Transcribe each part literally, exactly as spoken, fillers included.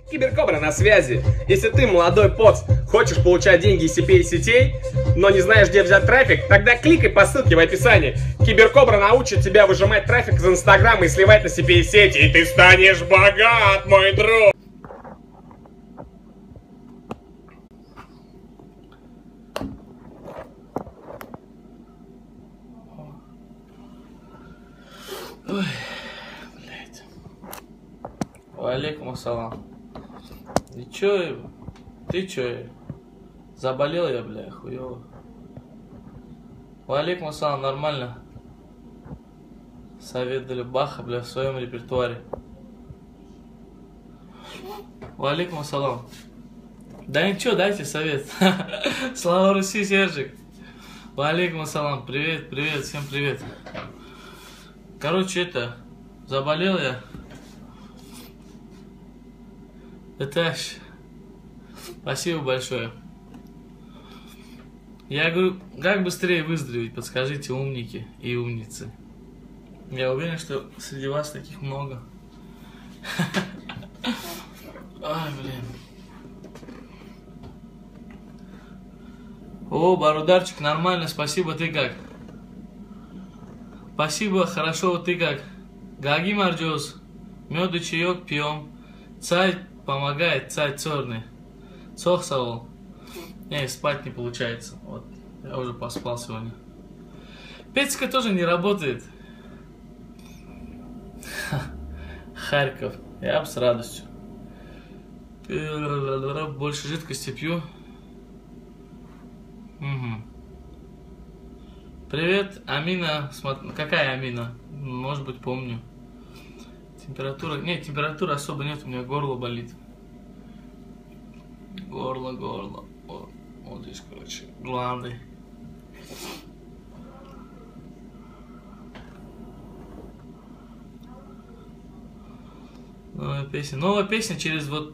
Киберкобра на связи. Если ты, молодой поц, хочешь получать деньги из си пи эй-сетей, но не знаешь, где взять трафик, тогда кликай по ссылке в описании. Киберкобра научит тебя выжимать трафик из Инстаграма и сливать на си пи эй-сети, и ты станешь богат, мой друг! Ой, блядь. Валейкум ассалам. И чё, ты чё? Заболел я, бля, хуёво. Валейкум ассалам, нормально. Совет дали Баха, бля, в своем репертуаре. Валейкум ассалам. Да ничего, дайте совет. Слава Руси, Сержик. Валейкум ассалам, привет, привет, всем привет. Короче, это, заболел я. Этаж. Спасибо большое. Я говорю, как быстрее выздороветь, подскажите, умники и умницы. Я уверен, что среди вас таких много. Ай, блин. О, Барударчик, нормально, спасибо, ты как? Спасибо, хорошо, ты как? Гаги Марджоз, мед и чаек пьем. Царь помогает, царь черный. Цох савол. Не, спать не получается. Вот, я уже поспал сегодня. Петька тоже не работает. Харьков, я бы с радостью. Больше жидкости пью. Угу. Привет, Амина. Смотри, какая Амина? Может быть, помню. Температура... Нет, температуры особо нет, у меня горло болит. Горло, горло. Вот, вот здесь, короче, гланды. Новая песня. Новая песня через вот...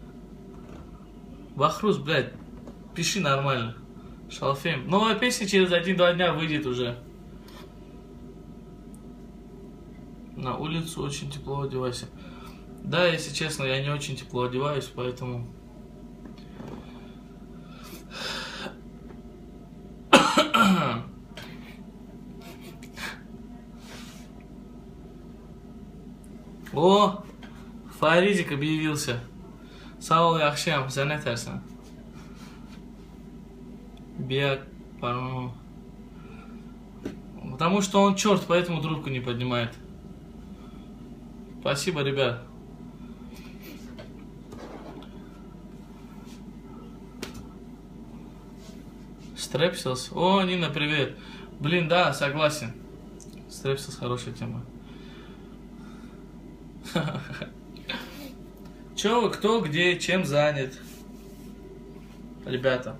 Бахрус, блядь, пиши нормально. Шалфейм. Новая песня через один-два дня выйдет уже. На улицу очень тепло одевайся. Да, если честно, я не очень тепло одеваюсь, поэтому... О, Фаридик объявился. Сау яхшам, занятарсан. Бег, по-моему. Потому что он черт, поэтому трубку не поднимает. Спасибо, ребят. Стрепсилс. О, Нина, привет. Блин, да, согласен. Стрепсилс хорошая тема. Че вы, кто, где, чем занят? Ребята.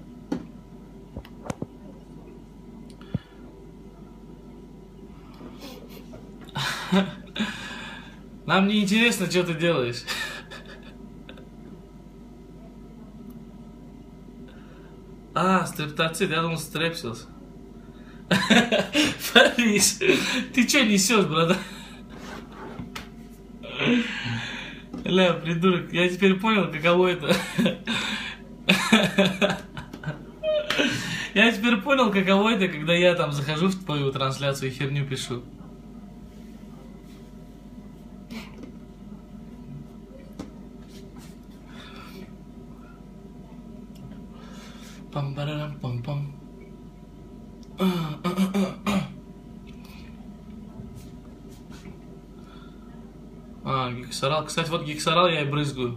Нам не интересно, что ты делаешь. А, стрептоцит, я думал, стрепсилс. Фарис, ты что несешь, брат? Ля, придурок, я теперь понял, каково это. Я теперь понял, каково это, когда я там захожу в твою трансляцию и херню пишу. Пам-парам-пам-пам. А, гексорал. Кстати, вот гексорал я и брызгаю.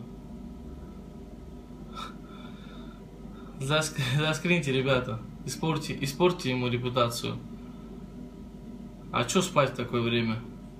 Заск... Заскриньте, ребята. Испортите, испортите ему репутацию. А чё спать в такое время?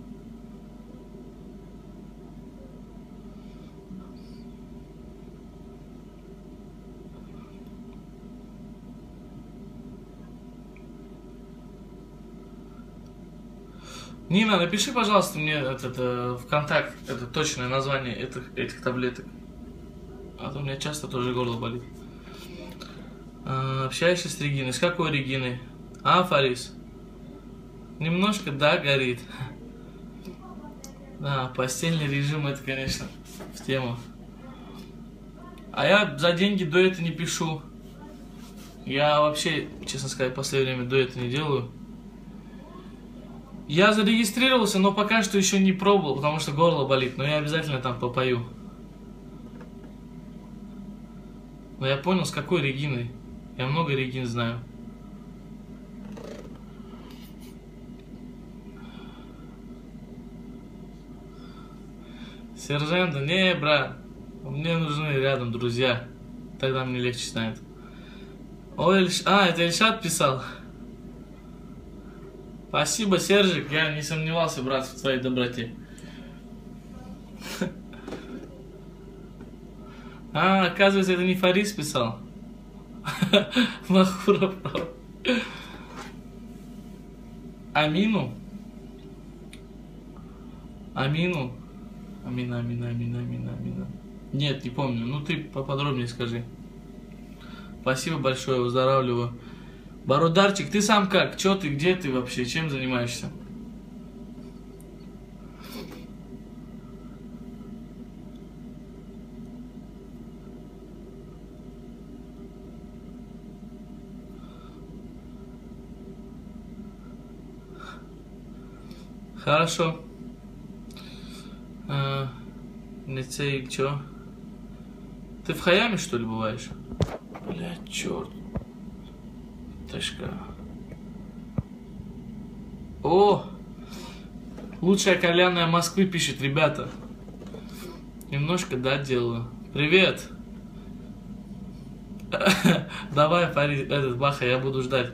Нина, напиши, пожалуйста, мне этот, э, в контакт это точное название этих, этих таблеток. А то у меня часто тоже горло болит. А, общаешься с Региной. С какой Региной? А, Фарис? Немножко, да, горит. Да, постельный режим, это, конечно, в тему. А я за деньги дуэты не пишу. Я вообще, честно сказать, в последнее время дуэты не делаю. Я зарегистрировался, но пока что еще не пробовал, потому что горло болит. Но я обязательно там попою. Но я понял, с какой Региной. Я много Регин знаю. Сержанта, не, брат. Мне нужны рядом друзья. Тогда мне легче станет. Ой, Ильш... А, это Ильшат писал. Спасибо, Сержик. Я не сомневался, брат, в твоей доброте. А, оказывается, это не Фарис писал. Махуров. Амину? Амину? Амина, Амина, Амина, Амина, Амина. Нет, не помню. Ну ты поподробнее скажи. Спасибо большое, выздоравливаю. Барударчик, ты сам как? Чё ты, где ты вообще? Чем занимаешься? Хорошо. А, лицей, чё? Ты в Хаяме, что ли, бываешь? Блядь, черт. Ташка. О! Лучшая кальянная Москвы пишет, ребята. Немножко, да, делаю. Привет. Давай, пари, этот, Баха, я буду ждать.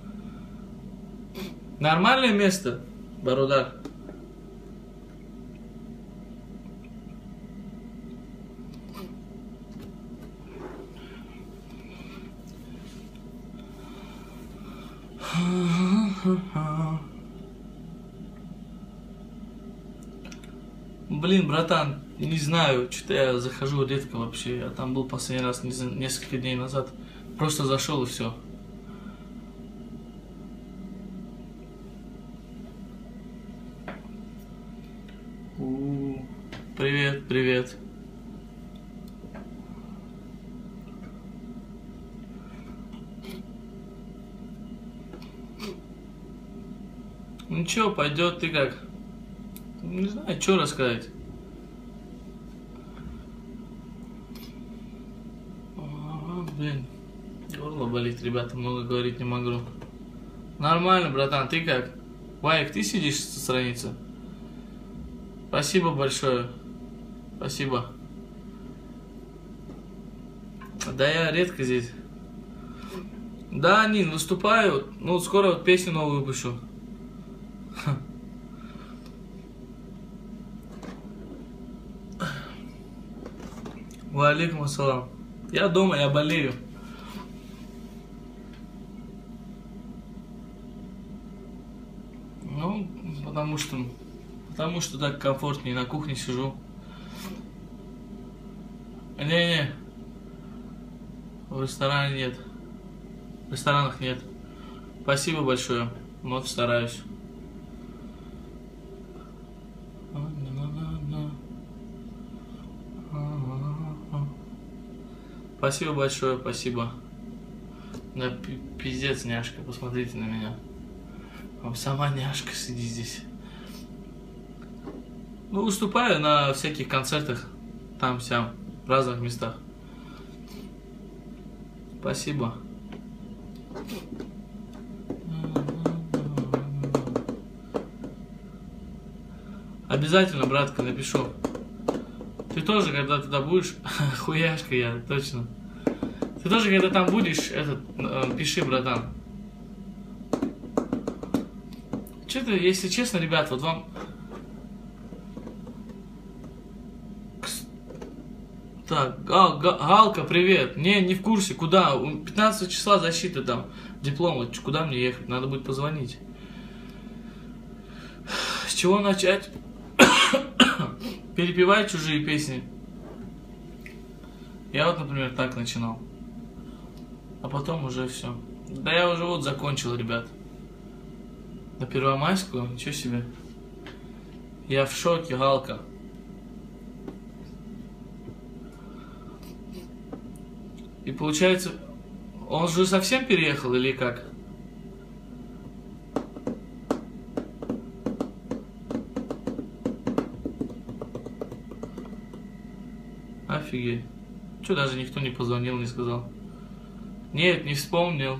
Нормальное место, Барудар? Блин, братан, не знаю, что-то я захожу редко вообще. Я там был последний раз не знаю, несколько дней назад. Просто зашел и все. У-у-у. Привет, привет. Ну чё, пойдет, ты как? Не знаю, что рассказать. А, блин, горло болит, ребята, много говорить не могу. Нормально, братан, ты как? Вайк, ты сидишь со страницы? Спасибо большое. Спасибо. Да я редко здесь. Да, Нин, выступаю. Ну, скоро вот песню новую выпущу. Валейкум ассалам. Я дома, я болею. Ну, потому что... Потому что так комфортнее, на кухне сижу. Не-не. В ресторане нет. В ресторанах нет. Спасибо большое. Вот стараюсь. Спасибо большое, спасибо. Да пиздец, няшка, посмотрите на меня. Вам сама няшка, сиди здесь. Ну, выступаю на всяких концертах, там-сям, в разных местах. Спасибо. Обязательно, братка, напишу. Ты тоже, когда туда будешь, хуяшка я, точно. Ты тоже, когда там будешь, этот, э, пиши, братан. Что-то, если честно, ребят, вот вам... Так, Гал, Гал, Галка, привет. Не, не в курсе, куда? пятнадцатого числа защита там, диплом, вот куда мне ехать? Надо будет позвонить. С чего начать? Перепевай чужие песни. Я вот, например, так начинал. А потом уже все. Да я уже вот закончил, ребят. На Первомайскую? Ничего себе. Я в шоке, Галка. И получается, он же совсем переехал или как? Офигеть. Че, даже никто не позвонил, не сказал? Нет, не вспомнил.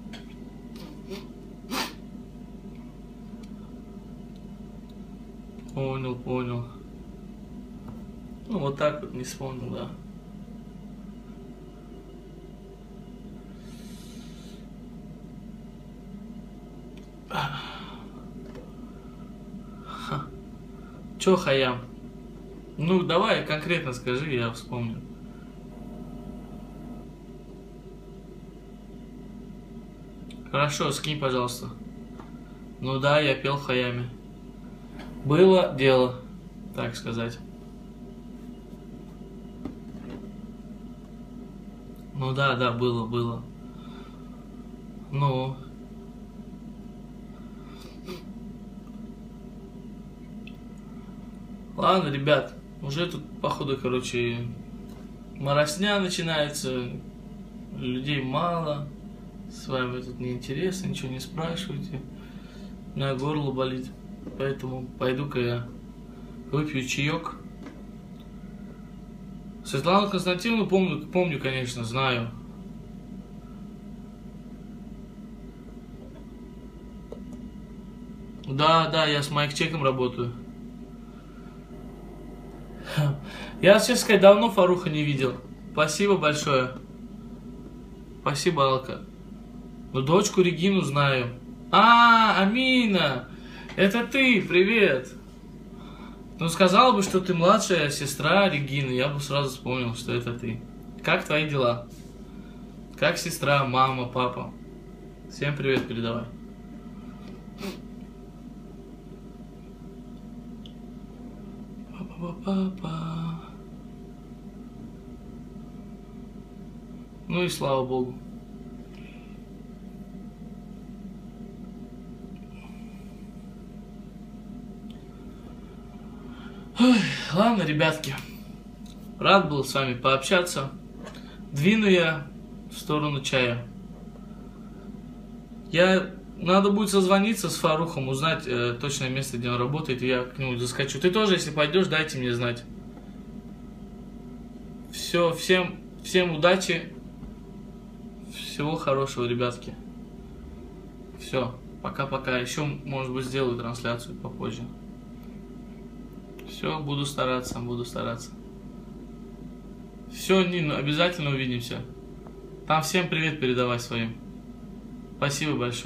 Понял, понял. Ну, вот так вот не вспомнил, да. Ха. Чё, Хаям? Ну, давай конкретно скажи, я вспомню. Хорошо, скинь, пожалуйста. Ну да, я пел в Хаяме. Было дело, так сказать. Ну да, да, было, было. Ну. Ладно, ребят, уже тут, походу, короче, моросня начинается, людей мало, с вами тут неинтересно, ничего не спрашивайте, у меня горло болит, поэтому пойду-ка я выпью чаек. Светлану Константиновну помню, помню, конечно, знаю. Да, да, я с майк-чеком работаю. Я, честно сказать, давно Фаруха не видел. Спасибо большое. Спасибо, Алка. Ну, дочку Регину знаю. А, Амина! Это ты, привет! Ну, сказала бы, что ты младшая сестра Регины, я бы сразу вспомнил, что это ты. Как твои дела? Как сестра, мама, папа? Всем привет передавай. Папа. Ну и слава богу. Ой, ладно, ребятки. Рад был с вами пообщаться. Двину я в сторону чая. Я... Надо будет созвониться с Фарухом, узнать э, точное место, где он работает, и я к нему заскочу. Ты тоже, если пойдешь, дайте мне знать. Все, всем, всем удачи. Всего хорошего, ребятки. Все, пока-пока. Еще, может быть, сделаю трансляцию попозже. Все, буду стараться, буду стараться. Все, Нин, обязательно увидимся. Там всем привет передавай своим. Спасибо большое.